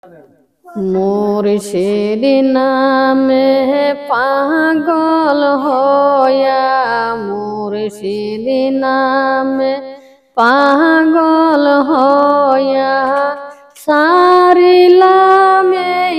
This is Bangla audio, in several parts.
मुर्शिद नामे पागल होया, मुर्शिद नामे पागल होया, सारिलाम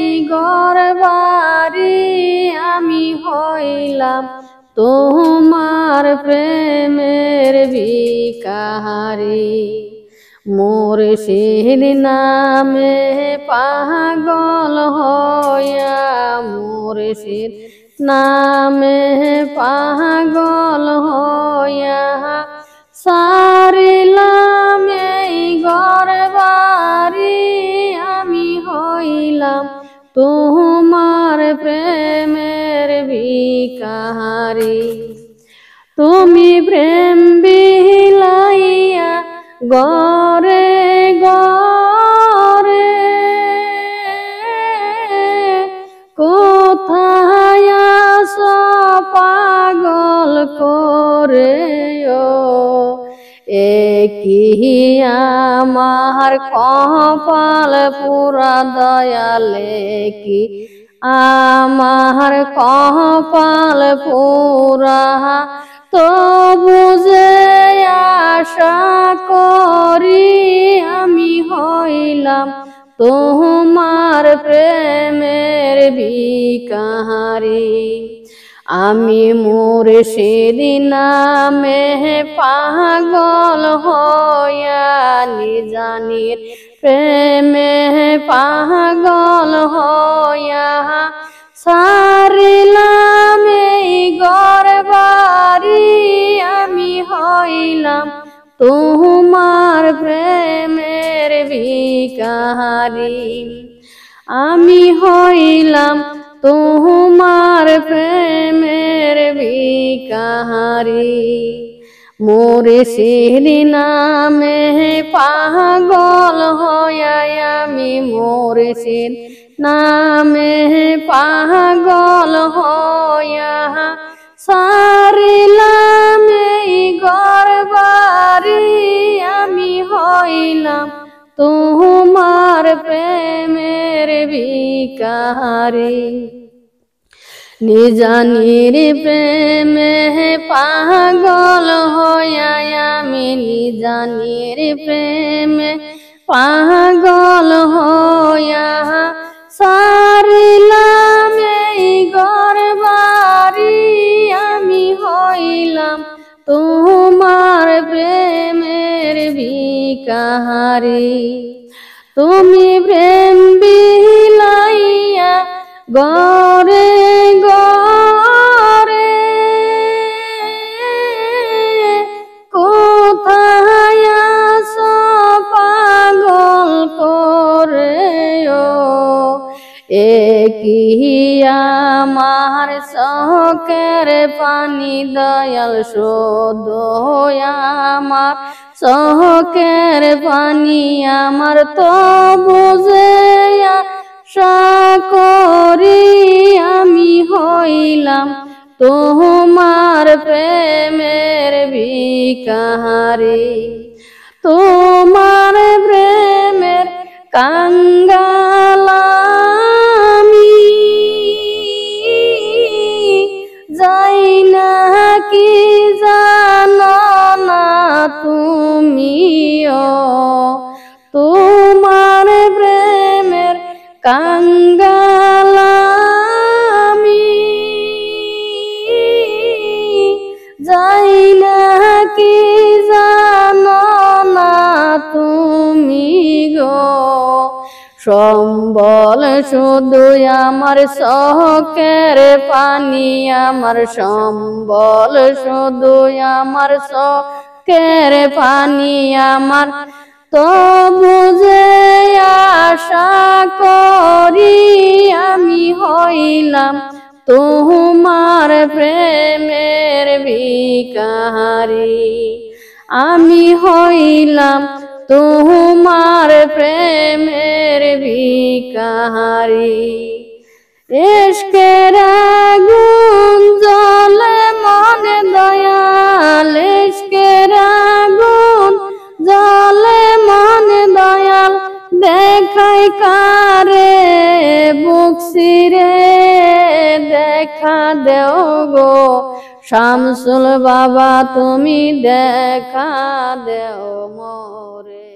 गरबारी आमी हইলাম তোমার প্রেমের ভিখারি। मुर्शिद नामे पागल होया, मुर्शिद नामे पागल होया, सारिलाम गरबारी आमी हইলাম তোমার প্রেমের ভিখারি। তুমি প্রেম বিলাইয়া গরে গরে কোথায় আছো পাগল করে, কি আমার কপাল পুরা দয়ালে, কি আমার কপাল পুরা তো বুঝে আশা করি আমি হইলাম তোমার প্রেমের ভিখারি। আমি মুর্শিদ নামে পাগল হইয়া, নিজানির প্রেমে পাগল হইয়া, সারিলাম গরবারি আমি হইলাম তোমার প্রেমের ভিখারি। আমি হইলাম তোমার প্রেমের ভিখারি। মুর্শিদ নামে পাগল হইয়া, আমি মুর্শিদ নামে পাগল হইয়া, সারিলাম গরবারি আমি হইলাম তোমার প্রেমের ভিখারি। নিজানির প্রেমে পাগল হইয়া, আমি নিজানির প্রেমে পাগল হইয়া, সারিলাম গরবারি আমি হইলাম তোমার প্রেমের ভিখারি। তুমি প্রেম বিলাইয়া গরে গরে কোথায় আছো পাগল করে, কি আমার চোখের পানি দয়াল শোধ আমার চোখের পানি, আমার তো বুঝে আশা করি আমি হইলাম তোমার প্রেমের ভিখারি। তোমার প্রেমের কাঙ্গাল আমি, যাই না কি জানো না তুমিও, তোমার প্রেমের কাঙ্গাল আমি, যাই না কি জানো না তুমি গো। সম্বল শুধু আমার চোখের পানি, আমার সম্বল শুধু আমার চোখের পানি, আমার তো বুঝে আশা করি আমি হইলাম তোমার প্রেমের ভিখারি। আমি হইলাম তোমার প্রেমের ভিখারি। ইশকের আগুন জ্বলে মনে দয়াল, ইশকের আগুন জ্বলে মনে দয়াল, দেখাই কারে বুক চিরে দেখা দেও গো শামসুল বাবা তুমি দেখা দেও মোরে।